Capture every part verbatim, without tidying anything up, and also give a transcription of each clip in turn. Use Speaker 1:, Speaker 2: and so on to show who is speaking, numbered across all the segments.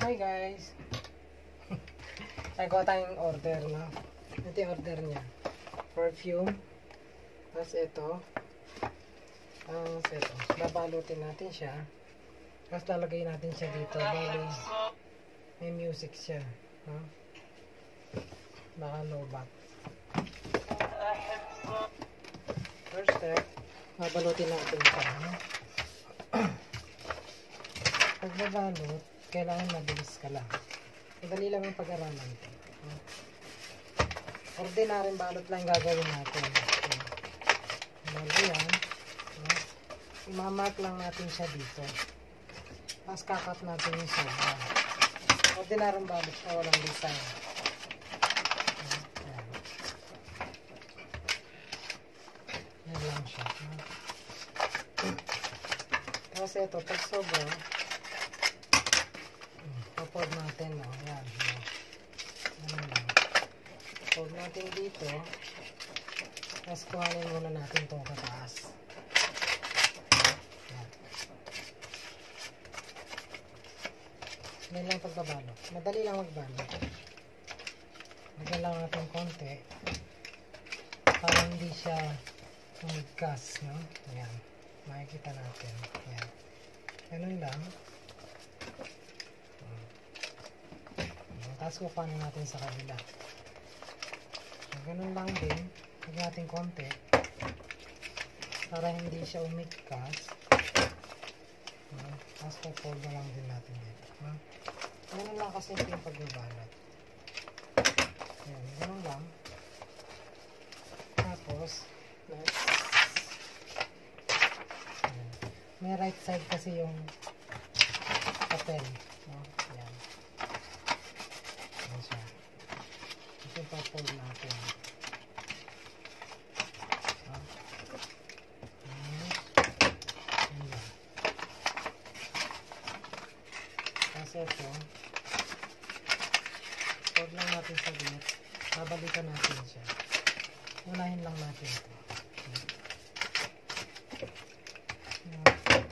Speaker 1: Hi guys! Nagawa tayong order, no? Ito yung order niya. Perfume. Tapos ito. Tapos ito. Babalutin natin siya. Tapos lalagay natin siya dito. Bali, may music siya. No? Baka lobat. First step, babalutin natin siya. No? Pag babalot, kailangan mabilis ka lang. Madali lang yung pag-aralan ito. Ordinaryong balot lang gagawin natin. Bago yan, imamark lang natin siya dito. Tapos kakat natin yung sobra. Ordinaryong balot na walang design. Yan. Yan lang siya. Tapos ito, pag sobra, upload natin, no? Yan. Yan lang. Upload natin dito. Tapos kuhanin muna natin itong kataas. Yan. Yan lang pagbabalot. Madali lang magbalot. Lagyan lang natin konti para hindi siya umigkas, no? Yan. Makikita natin. Yan. Ganun lang. Tapos kupanin natin sa kabila. So, ganun lang din. Lagyan natin konti para hindi siya umigkas. Uh, tapos kupold na lang din natin dito. Uh, ganun lang kasi yung pagbabalot. Ayan, ganun lang. Tapos, next. Ayan. May right side kasi yung papel. Uh, ayan. Ayan siya. Ito yung papold natin. Ah. Ayan. Ayan. Kasi ito, fold lang natin sa gilid. Babalikan natin siya. Unahin lang natin ito. Ayan.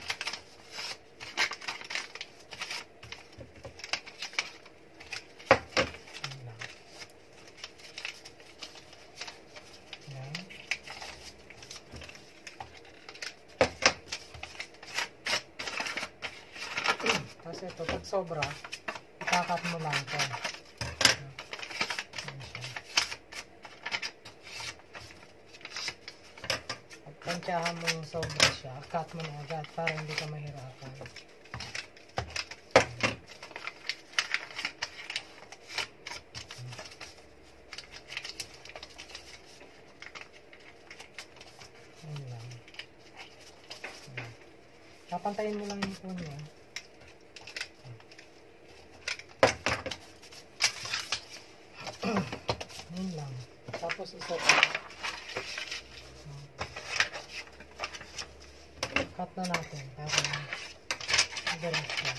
Speaker 1: Kasi ito, pag sobra, ikakat mo lang ito. Pag tansyahan mo yung sobra siya, cut mo na agad para hindi ka mahirapan. Ayan lang. Papantayin mo lang yung phone niya. Yun lang. Tapos isa cut na natin para madalas lang.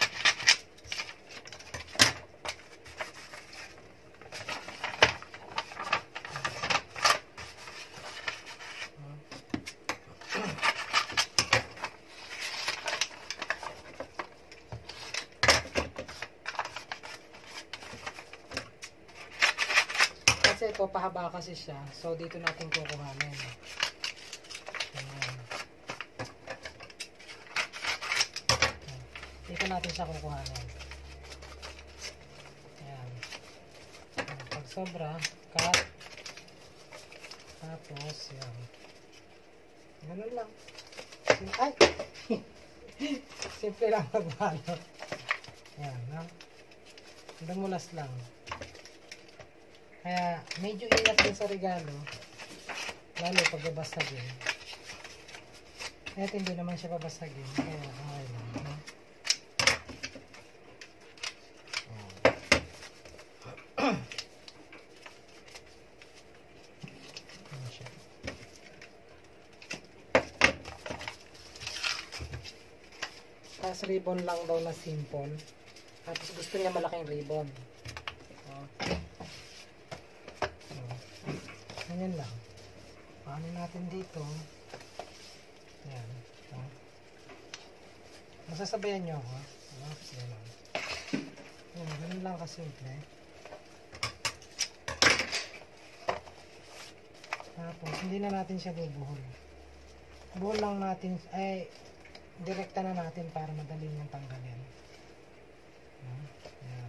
Speaker 1: Kasi ito, pahaba kasi siya. So, dito natin kukuhanin. Ayan. Dito natin siya kukuhanin. Ayan. Pag sobra, cut. Tapos, yan. Ganun lang. Ay! Simple lang magbalot. Ayan, no? Dumulas lang. Kaya, medyo ingat din sa regalo. Lalo pag babasagin. Kahit hindi naman siya babasagin. Kaya, okay lang. No? Ano siya? Tapos ribbon lang daw na simple. Tapos gusto niya malaking ribbon. Ganyan lang. Paano natin dito? Ayan. Masasabayan nyo ako. Oops, gano'n. Yan, ganun lang kasimple. Tapos, hindi na natin siya bubuhol. Buhol lang natin, ay, direkta na natin para madali niyang tanggalin. Yan. Yan.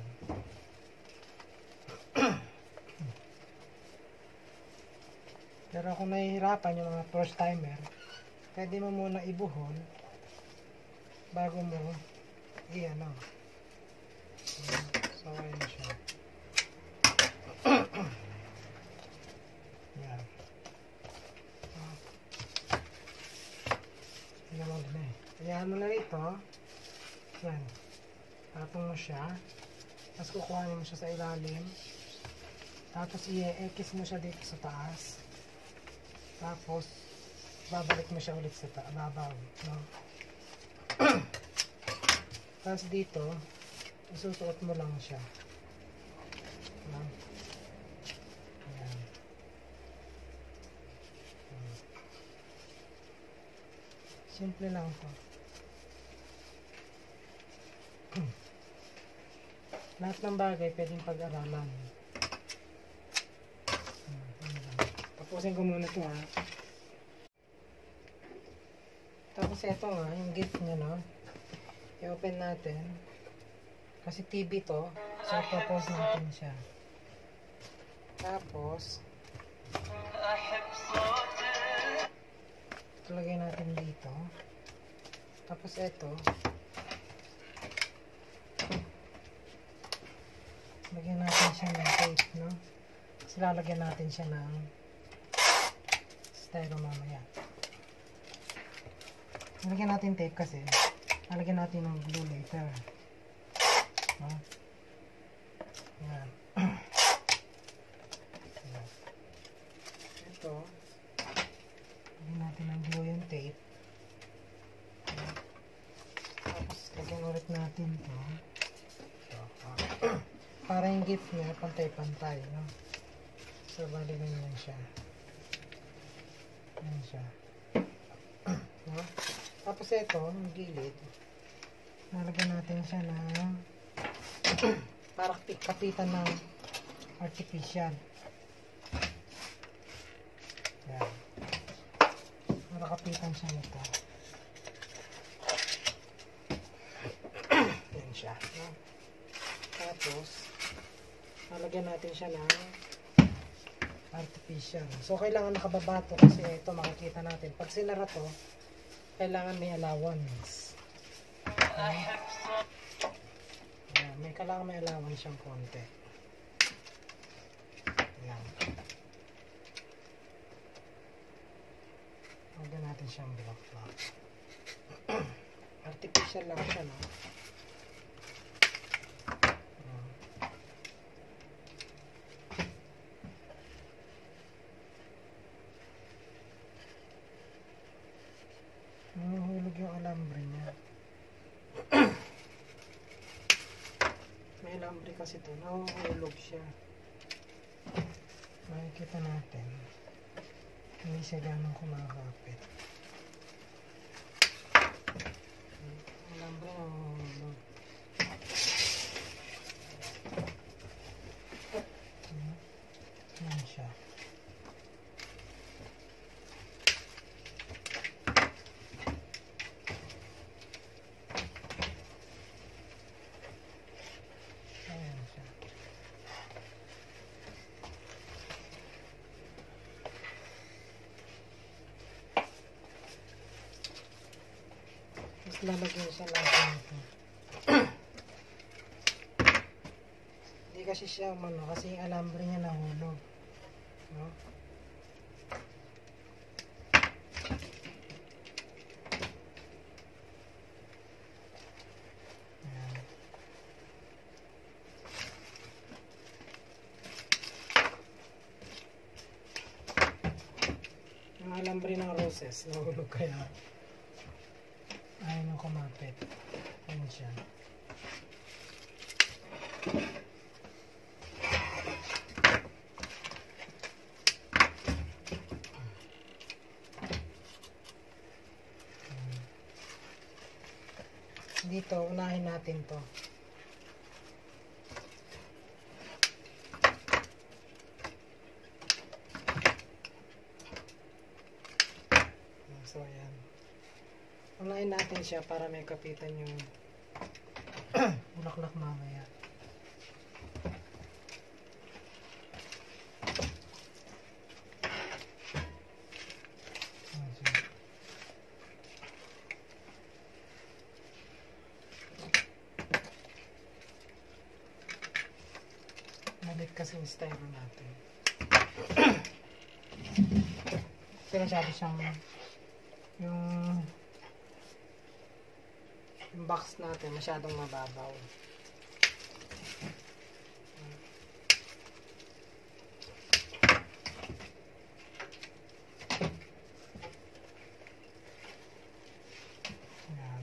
Speaker 1: Pero kung nahihirapan yung mga first timer, pwede mo muna ibuhol bago mo i-ano. So, ayun siya. Yan. Yan mo din eh. Ayan mo na rito. Yan. Tapos mo siya. Tapos kukuhanin mo siya sa ilalim. Tapos i-ekis mo siya dito sa taas. Tapos babalik mo siya ulit sa taas. Babaw. No? Tapos dito, isusuot mo lang siya. No? Ayan. Simple lang to. Lahat ng bagay pwedeng pag-aralan. Tapusin ko muna ito ha. Tapos ito nga, yung gift niya no. I-open natin. Kasi T V to. So, propose natin siya. Tapos, ilagay natin dito. Tapos ito, lagyan natin siya ng tape, no? Kasi lalagyan natin siya ng styro mamaya. Lagyan natin tape kasi lalagyan natin ng glue later. No? Yan. Yan. Ito, lagyan natin ng glue yung tape. Yan. Tapos lagyan ulit natin ito. Para yung gift niya, pantay-pantay, no? So, bali ganyan siya. Yan siya. No? Tapos ito, yung gilid, nalagyan natin siya ng para kapitan ng artificial. Yan. Para kapitan siya nito. Yan siya. No? Tapos, nalagyan natin siya ng artificial. So, kailangan nakababa to kasi ito makikita natin. Pag sinara to, kailangan may allowance. Okay? Ayan, may kailangan may allowance siyang konti. Ayan. Lagyan natin siyang block-block. Artificial lang siya, no? Nahuhulog yung alambre niya. May alambre kasi ito. Nahuhulog siya. Makikita natin. Hindi siya ganong kumakapit. Alambre nahuhulog. Yan siya. Lalagyan siya lang ito. Hindi kasi siya ano, kasi yung alambre niya nahulog. No? Ayan. Yung alambre ng roses nahulog kaya ayaw nang kumapit. Ayan siya. Dito, unahin natin to. Unahin natin siya para may kapitan yung bulaklak mamaya. Malit kasi yung styro natin. Kasi masyado siyang yung yung box natin masyadong mababaw. Ayan.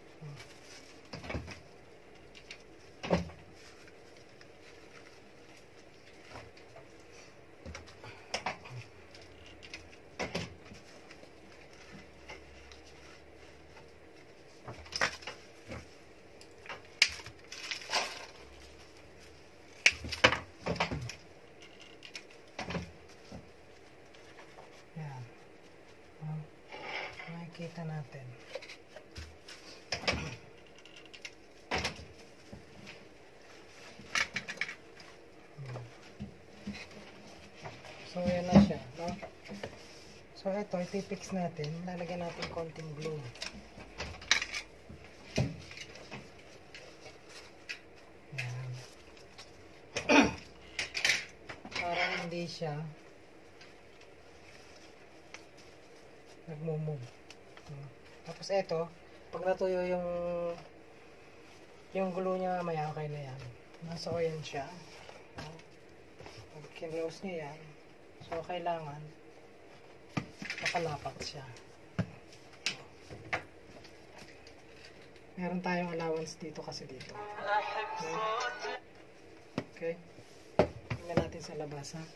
Speaker 1: Ayan. Oh, makikita natin. So, yan na siya, no? So, ito, iti-fix natin. Lalagyan natin konting glue. Yan. Para hindi siya nagmumove. Tapos ito, pag natuyo yung yung glue niya mamaya, okay na yan. Nasa o yan siya. Pag kinlose niya yan, so kailangan nakalapat siya. Meron tayong allowance dito kasi dito. Okay. Tingnan natin sa labas, ha.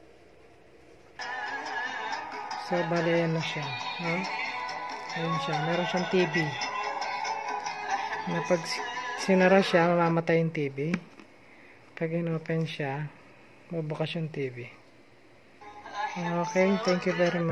Speaker 1: So, bali yan na siya. No? Ayan siya. Meron siyang T V. Na pag sinara siya, mamamatay yung T V. Pag in-open siya, mabukas yung T V. Okay, thank you very much.